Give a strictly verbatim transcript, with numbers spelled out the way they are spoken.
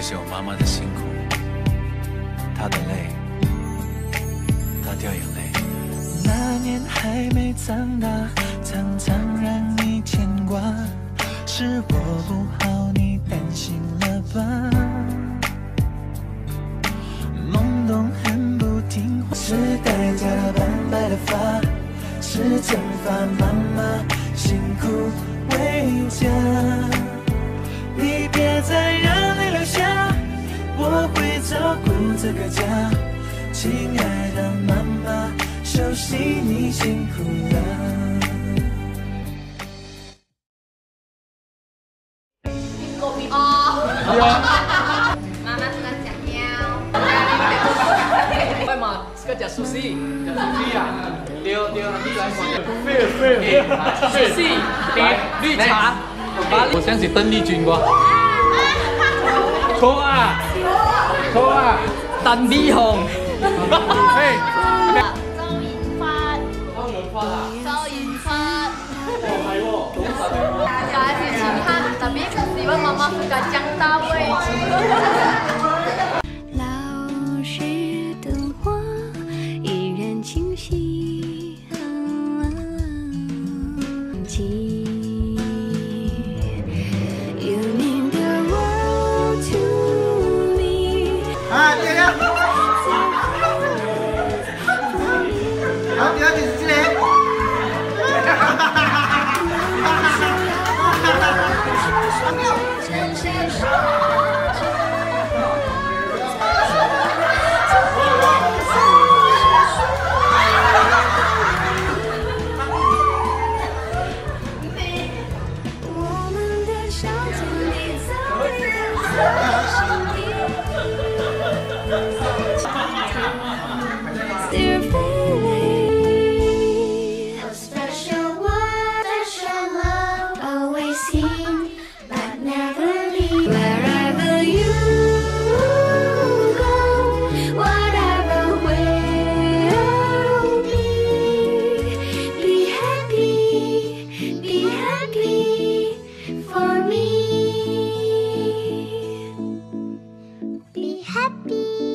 是有妈妈的辛苦，她的累，她掉眼泪。那年还没长大，常常让你牵挂，是我不好，你担心了吧？懵懂很不听话，是代价的斑白的发，是惩罚妈妈辛苦为家。你别再让泪流下，我会照顾这个家。亲爱的妈妈，休息你辛苦了。 哦，妈妈是讲喵。 喂嘛，这个叫苏西，叫苏西啊。对对，你来讲。对对，苏西，绿茶。我想是邓丽君啩。錯啊！錯啊！鄧麗紅。嘿。 周潤發。 周潤發啊？ 周潤發。 哦，係喎，好實喎。 saya sih Cinghan, tapi tiba mama suka Jiang Dawei。 老式灯花依然清晰，记。You mean the world to me。 啊，姐姐。好，第二题是这里。 我们的小天地早在心底。Dear Bailey, a special one, special love, always seen but never leave. Wherever you go, whatever will be, be happy, be happy for me. Be happy.